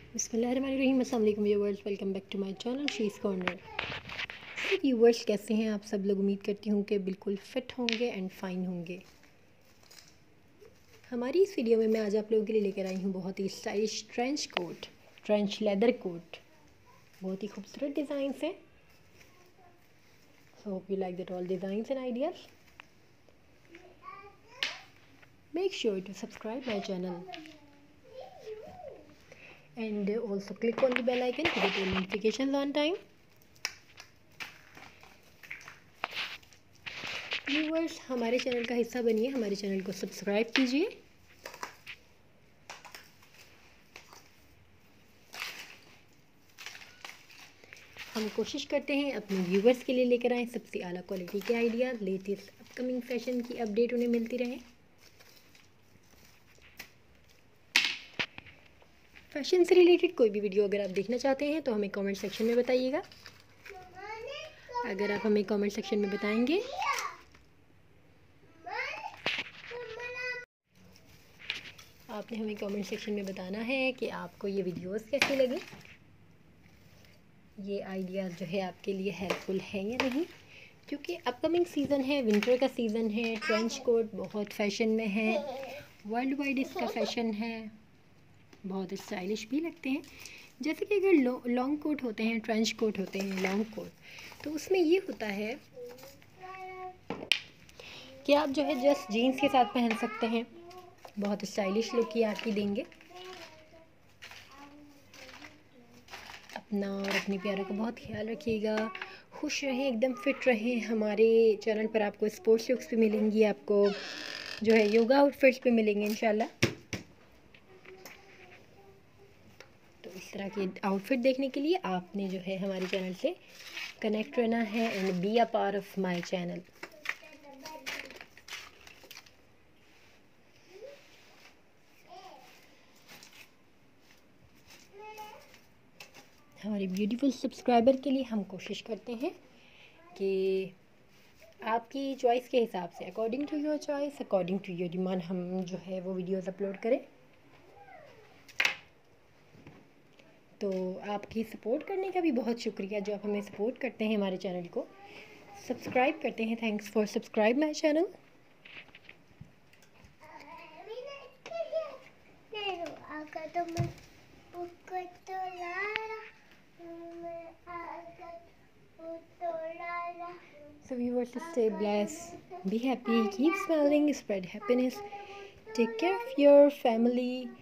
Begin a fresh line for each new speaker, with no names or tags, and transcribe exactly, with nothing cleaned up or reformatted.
बिस्मिल्लाहिर्रहमानिर्रहीम, अस्सलाम वालेकुम viewers, welcome back to my channel she's corner. Viewers कैसे हैं आप सब लोग? उम्मीद करती हूँ कि बिल्कुल फ़िट होंगे एंड फाइन होंगे। हमारी इस वीडियो में मैं आज आप लोगों के लिए लेकर आई हूँ बहुत ही stylish trench coat, trench leather coat. बहुत ही खूबसूरत डिज़ाइन हैं। So hope you like that all designs and ideas. Make sure to subscribe my channel and also click on the bell icon to get your notifications on time. Viewers हमारे channel का हिस्सा बनिए, हमारे channel को subscribe कीजिए। हम कोशिश करते हैं अपने व्यूअर्स के लिए लेकर आएँ सबसे आला क्वालिटी के आइडियाज़, लेटेस्ट अपकमिंग फैशन की अपडेट उन्हें मिलती रहे। फैशन से रिलेटेड कोई भी वीडियो अगर आप देखना चाहते हैं तो हमें कमेंट सेक्शन में बताइएगा। अगर आप हमें कमेंट सेक्शन में बताएंगे आपने हमें कमेंट सेक्शन में बताना है कि आपको ये वीडियोस कैसी लगी, ये आइडियाज़ जो है आपके लिए हेल्पफुल है या नहीं। क्योंकि अपकमिंग सीज़न है, विंटर का सीज़न है, ट्रेंच कोट बहुत फैशन में है, वर्ल्ड वाइड इसका फैशन है, बहुत स्टाइलिश भी लगते हैं। जैसे कि अगर लॉन्ग कोट होते हैं, ट्रेंच कोट होते हैं, लॉन्ग कोट, तो उसमें ये होता है कि आप जो है जस्ट जीन्स के साथ पहन सकते हैं, बहुत स्टाइलिश लुक की आपकी देंगे। अपना और अपने प्यारों का बहुत ख्याल रखिएगा, खुश रहें, एकदम फिट रहें। हमारे चैनल पर आपको स्पोर्ट्स लुक्स भी मिलेंगी, आपको जो है योगा आउटफिट्स भी मिलेंगे इंशाल्लाह। तो इस तरह के आउटफिट देखने के लिए आपने जो है हमारे चैनल से कनेक्ट रहना है and be a part of my channel. हमारे ब्यूटीफुल सब्सक्राइबर के लिए हम कोशिश करते हैं कि आपकी चॉइस के हिसाब से, according to your choice, according to your demand, हम जो है वो वीडियोस अपलोड करें। तो आपकी सपोर्ट करने का भी बहुत शुक्रिया, जो आप हमें सपोर्ट करते हैं, हमारे चैनल को सब्सक्राइब करते हैं। Thanks for subscribe my channel. So viewers, stay blessed, be happy, keep smiling, spread happiness, take care of your family,